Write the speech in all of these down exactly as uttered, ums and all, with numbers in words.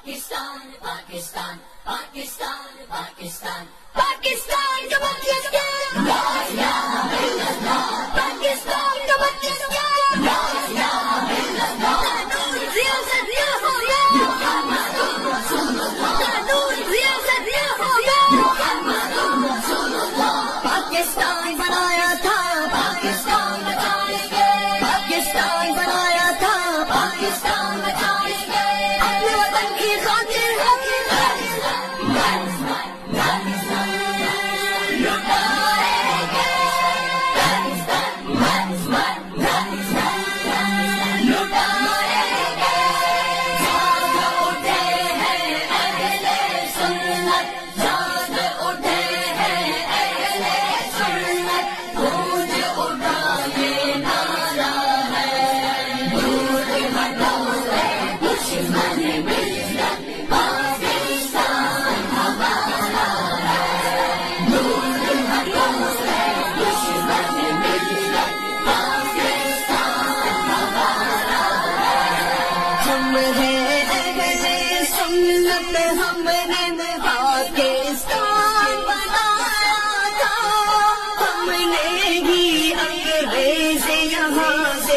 Pakistan, Pakistan, Pakistan, Pakistan, Pakistan ka Pakistan, La ilaha illallah, Pakistan ka Pakistan, La ilaha illallah, قانون ریاست یہ ہوگا, محمد رسول اللہ, قانون ریاست یہ ہوگا, محمد رسول اللہ, پاکستان بنایا تھا, پاکستان بچائیں گے, پاکستان بنایا تھا, پاکستان بچائیں گے, اپنے وطن کی خاطر ہم نے پاکستان بنایا تھا, ہم نے ہی انگریز یہاں سے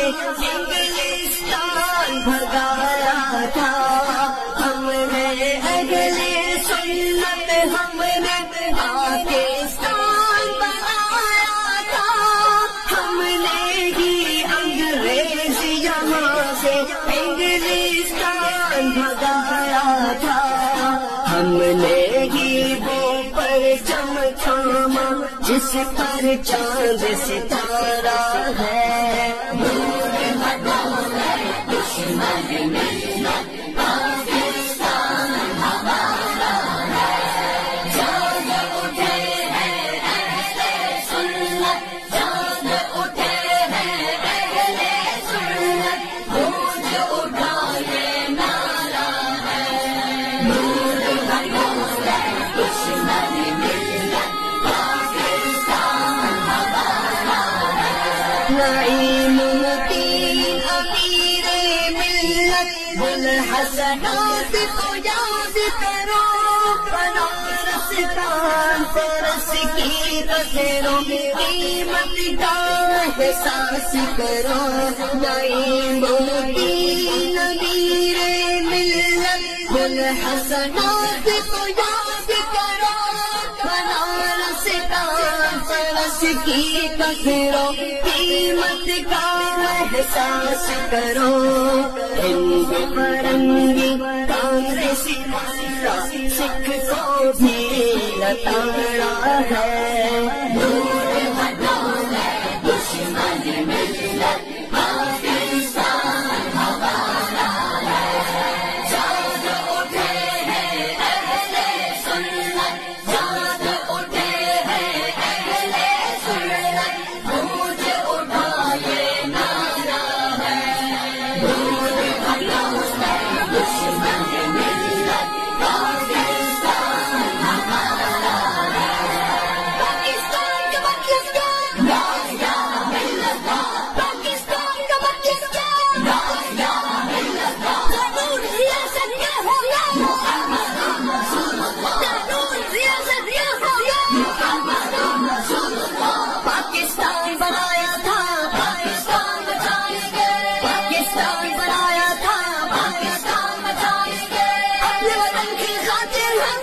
انگلستان بھگایا تھا, ہم نے اگلے سنت ہم نے پاکستان بنایا تھا, ہم نے ہی انگریز یہاں سے انگلستان بھگایا تھا, ہم نے ہی وہ پرچم تھاما جس پر چاند ستارہ ہے, دور ہٹو ہے دشمن ملت, پاکستان ہمارا ہے, جاگ اٹھے ہیں اہل سنت, جاگ اٹھے ہیں اہل سنت, گونج اٹھا یہ نعرہ ہے, دور ہٹو ہے دشمن ملت, پاکستان ہمارا ہے, نعیم الدین امیر ملت, بوالحسنات کو یاد کرو, بنارس کا فرس کی قدروں قیمت کا احساس کرو, نعیم الدین امیر ملت, بوالحسنات کو یاد کرو, بنارس کا فرس کی قدروں قیمت کا احساس کرو, ہند فرنگی کانگریسی سکھ کو بھی لتاڑا ہے, دور ہٹو ہے دشمن ملت, پاکستان ہمارا ہے, جاگ اٹھے ہیں اہل سنت, جاگ اٹھے ہیں اہل سنت, گونج اٹھا یہ نعرہ ہے, دور ہٹو ہے دشمن ملت, پاکستان ہمارا ہے, پاکستان کا پاکستان, لا الہ الا اللہ, پاکستان کا پاکستان, لا الہ الا اللہ, قانون ریاست یہ ہوگا, محمد رسول اللہ, قانون ریاست یہ ہوگا, محمد رسول اللہ, پاکستان بنایا تھا, پاکستان بچائیں گے, پاکستان بنایا تھا, پاکستان بچائیں گے, اپنے وطن کی خاطر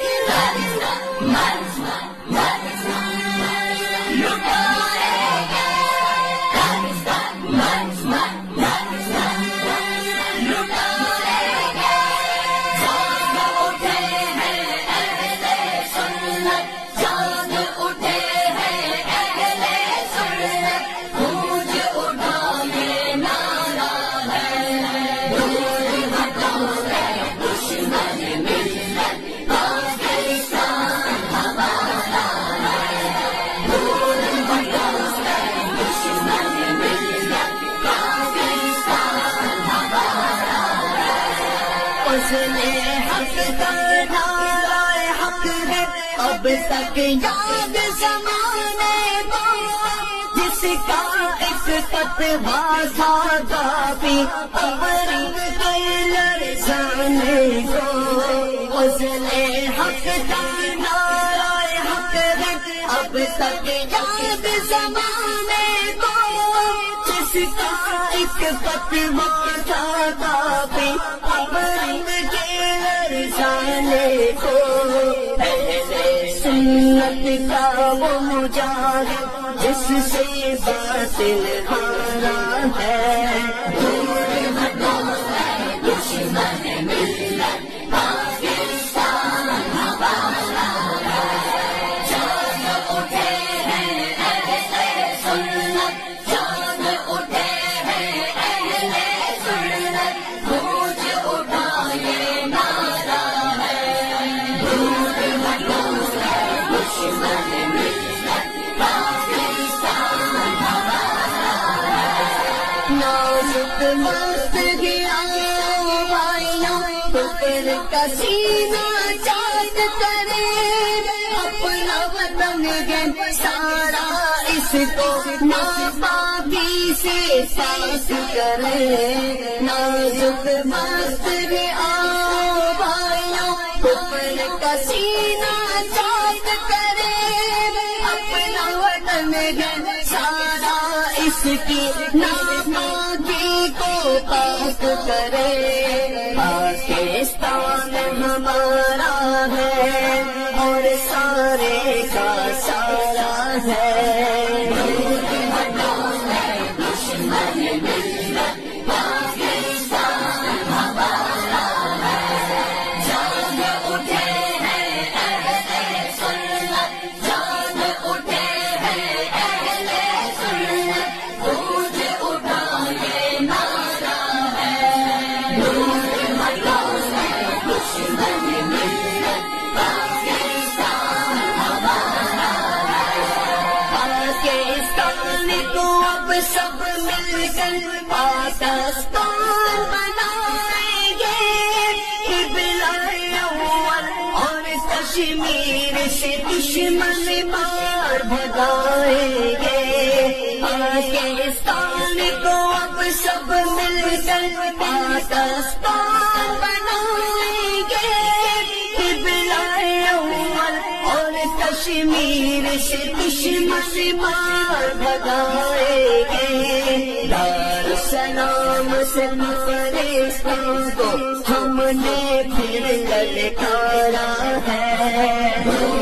اس نے حق کا نعرہ حق ہے, اب تک یاد زمانے کو, جس کا ایک فتویٰ تھا کافی, امر کے لرزانے کو. فضل حق کا نعرہ حق ہے اب تک یاد زمانے کو، جس کا ایک فتویٰ تھا کافی اب رنگ کے لرزانے کو، اہل سنت کا وہ مجاہد جس سے باطل ہارا ہے، مست گیا بھائیوں کفر کا سینہ چاند کرے، اپنا وطن ہے سارا اس کو ناپاکی سے پاک کرے، نازک مست گیا بھائیوں کفر کا سینہ چاند کرے، اپنا وطن ہے سارا اس کی ناپاکی کو پاک کرے، پاکستان ہمارا ہے اور سارے کا سارا ہے، سب مل کر پاکستان بنائیں گے، قبلہ اول اور کشمیر سے دشمن مار بھگائیں گے، پاکستان کو اب سب مل کر پاکستان بنائیں گے، قبلہ اول اور کشمیر سے دشمن مار بھگائیں گے، دار السلام سے فرشتوں کو ہم نے پھر للکارا ہے۔